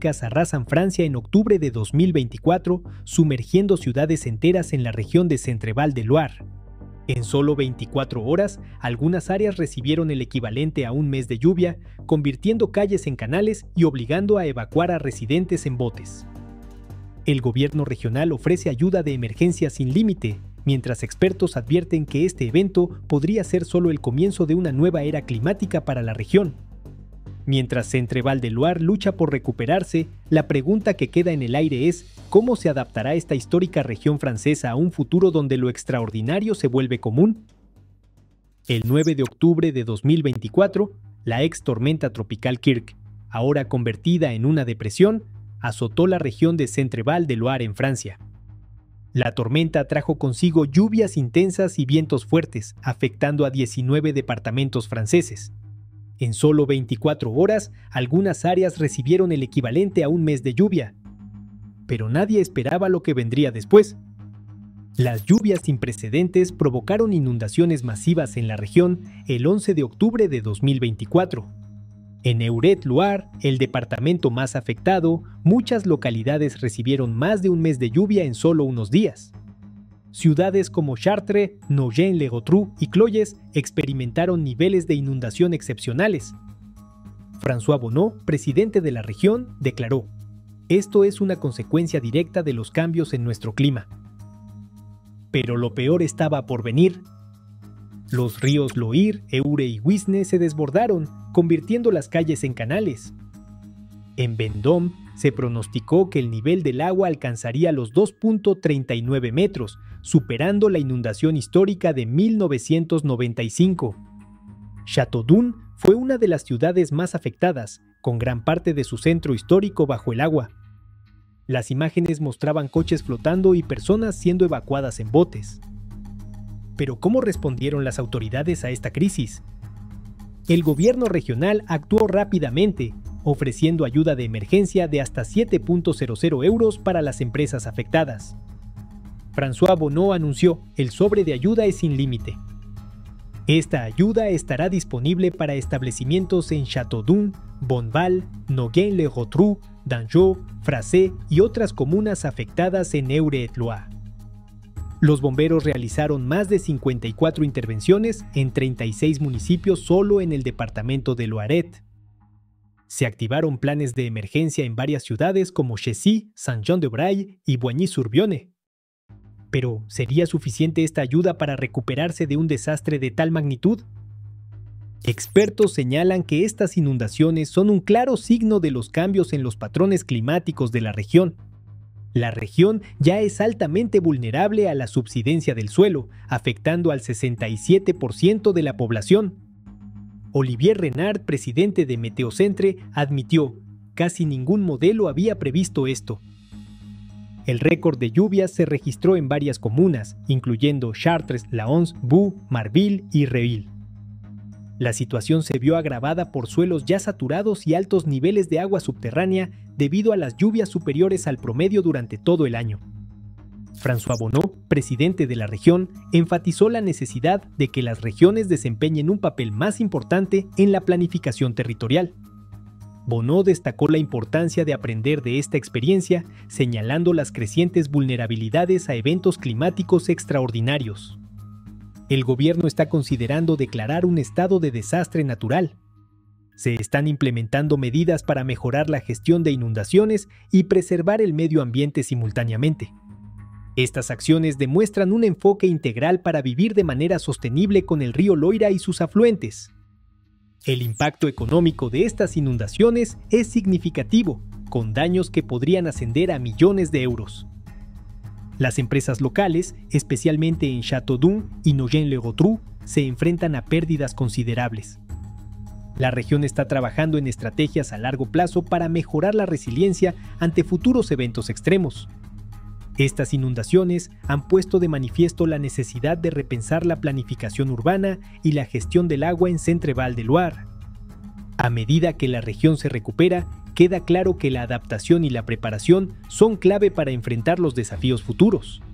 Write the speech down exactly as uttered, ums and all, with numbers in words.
climáticas arrasan Francia en octubre de dos mil veinticuatro, sumergiendo ciudades enteras en la región de Centre-Val de Loire. En solo veinticuatro horas, algunas áreas recibieron el equivalente a un mes de lluvia, convirtiendo calles en canales y obligando a evacuar a residentes en botes. El gobierno regional ofrece ayuda de emergencia sin límite, mientras expertos advierten que este evento podría ser solo el comienzo de una nueva era climática para la región. Mientras Centre-Val de Loire lucha por recuperarse, la pregunta que queda en el aire es ¿cómo se adaptará esta histórica región francesa a un futuro donde lo extraordinario se vuelve común? El nueve de octubre de dos mil veinticuatro, la ex tormenta tropical Kirk, ahora convertida en una depresión, azotó la región de Centre-Val de Loire en Francia. La tormenta trajo consigo lluvias intensas y vientos fuertes, afectando a diecinueve departamentos franceses. En solo veinticuatro horas, algunas áreas recibieron el equivalente a un mes de lluvia. Pero nadie esperaba lo que vendría después. Las lluvias sin precedentes provocaron inundaciones masivas en la región el once de octubre de dos mil veinticuatro. En Eure-et-Loir, el departamento más afectado, muchas localidades recibieron más de un mes de lluvia en solo unos días. Ciudades como Chartres, Nogent-le-Rotrou y Cloyes experimentaron niveles de inundación excepcionales. François Bonneau, presidente de la región, declaró: "Esto es una consecuencia directa de los cambios en nuestro clima". Pero lo peor estaba por venir. Los ríos Loire, Eure y Wisne se desbordaron, convirtiendo las calles en canales. En Vendôme se pronosticó que el nivel del agua alcanzaría los dos punto treinta y nueve metros, superando la inundación histórica de mil novecientos noventa y cinco. Châteaudoun fue una de las ciudades más afectadas, con gran parte de su centro histórico bajo el agua. Las imágenes mostraban coches flotando y personas siendo evacuadas en botes. Pero ¿cómo respondieron las autoridades a esta crisis? El gobierno regional actuó rápidamente, ofreciendo ayuda de emergencia de hasta siete punto cero cero euros para las empresas afectadas. François Bonneau anunció: "El sobre de ayuda es sin límite". Esta ayuda estará disponible para establecimientos en Châteaudoun, Bonneval, Nogent-le-Rotrou, Dangeau, Frasset y otras comunas afectadas en Eure-et-Loire. Los bomberos realizaron más de cincuenta y cuatro intervenciones en treinta y seis municipios solo en el departamento de Loiret. Se activaron planes de emergencia en varias ciudades como Chessy, Saint-Jean-de-Bray y Boigny-sur-Vienne. Pero, ¿sería suficiente esta ayuda para recuperarse de un desastre de tal magnitud? Expertos señalan que estas inundaciones son un claro signo de los cambios en los patrones climáticos de la región. La región ya es altamente vulnerable a la subsidencia del suelo, afectando al sesenta y siete por ciento de la población. Olivier Renard, presidente de Meteocentre, admitió: "Casi ningún modelo había previsto esto". El récord de lluvias se registró en varias comunas, incluyendo Chartres, Laons, Bou, Marville y Reil. La situación se vio agravada por suelos ya saturados y altos niveles de agua subterránea debido a las lluvias superiores al promedio durante todo el año. François Bonneau, presidente de la región, enfatizó la necesidad de que las regiones desempeñen un papel más importante en la planificación territorial. Bonneau destacó la importancia de aprender de esta experiencia, señalando las crecientes vulnerabilidades a eventos climáticos extraordinarios. El gobierno está considerando declarar un estado de desastre natural. Se están implementando medidas para mejorar la gestión de inundaciones y preservar el medio ambiente simultáneamente. Estas acciones demuestran un enfoque integral para vivir de manera sostenible con el río Loira y sus afluentes. El impacto económico de estas inundaciones es significativo, con daños que podrían ascender a millones de euros. Las empresas locales, especialmente en Châteaudoun y Nogent-le-Rotrou, se enfrentan a pérdidas considerables. La región está trabajando en estrategias a largo plazo para mejorar la resiliencia ante futuros eventos extremos. Estas inundaciones han puesto de manifiesto la necesidad de repensar la planificación urbana y la gestión del agua en Centre-Val de Loire. A medida que la región se recupera, queda claro que la adaptación y la preparación son clave para enfrentar los desafíos futuros.